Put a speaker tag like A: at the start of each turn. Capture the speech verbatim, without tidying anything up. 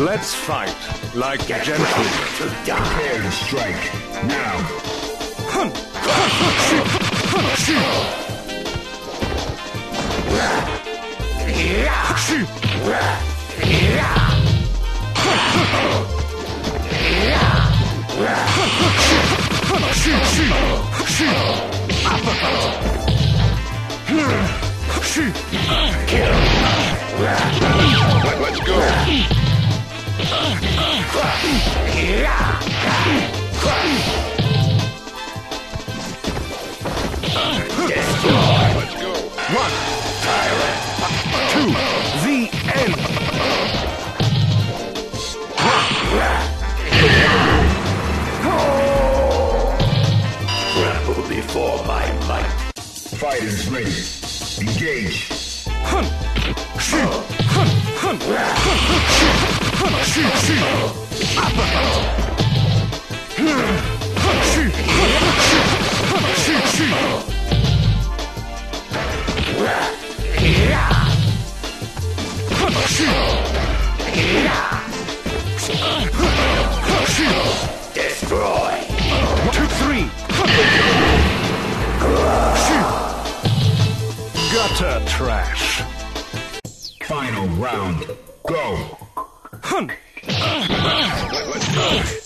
A: Let's fight like gentlemen.
B: Prepare to strike. Now.
A: Hun! Shoot! Shoot! Shoot! Shoot! Shoot! Shoot! Shoot! Kill!
C: Let's go.
A: Destroy.
C: Let's go.
A: One. Tyrant. Two. The end.
C: Tremble before my might.
B: Fighters ready. Engage.
A: Hun! Shoot! Hun! Hun! Hun! Shoot! Hun! Shoot! Shoot! Uppercut! Hun! Shoot! Hun! Shoot! Hun! Shoot! Shoot! Hun! Shoot! Shoot!
C: Destroy.
A: One, two, three! Shoot! Gutter trash!
B: Final round. Go.
A: Hun!
C: Let's go.